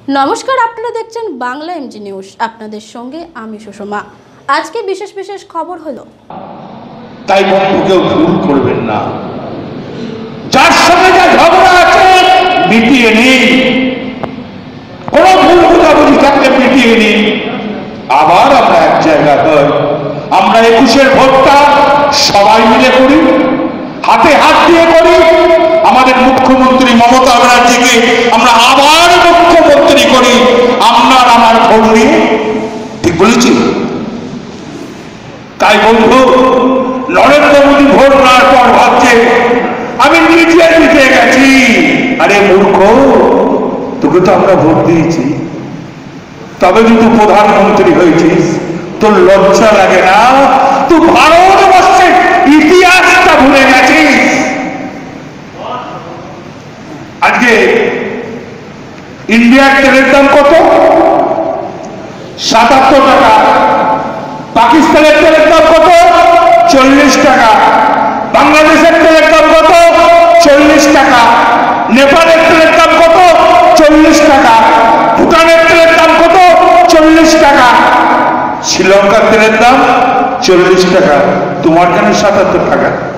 নমস্কার, আপনারা দেখছেন বাংলা এমজি নিউজ। আপনাদের সঙ্গে আমি সুষমা। আজকে বিশেষ বিশেষ খবর হলো, তাই কেউ ভুল করবেন না। যার সঙ্গে যা ঝগড়া আছে মিটিয়ে নিন, কোন ভুল বোঝাবুঝি থাকলে মিটিয়ে নিন। আবার আমরা এক জায়গায় হই। আমরা 21-এর ভোটটা সবাই মিলে করি, হাতে হাত দিয়ে করি। আমাদের মুখ্যমন্ত্রী মমতা ব্যানার্জিকে আমরা আবার মুখ্যমন্ত্রী করি আপনার আমার ভোট নিয়ে। ঠিক বলেছি? তাই বন্ধু, নরেন্দ্র মোদী ভোট নেওয়ার পর ভাবছে আমি নিজে জিতে গেছি। আরে মূর্খ, তোকে তো আমরা ভোট দিয়েছি, তবে তুই প্রধানমন্ত্রী হয়েছিস। তোর লজ্জা লাগে না? তুই ভারতবর্ষের ইতিহাসটা ভুলে গেছিস। আজকে ইন্ডিয়ার তেলের দাম কত? 77 টাকা। পাকিস্তানের তেলের দাম কত? 40 টাকা। বাংলাদেশের তেলের দাম কত? 40 টাকা। নেপালের তেলের দাম কত? 40 টাকা। ভুটানের তেলের দাম কত? 40 টাকা। শ্রীলঙ্কার তেলের দাম 40 টাকা। তোমার কেন 77 টাকা?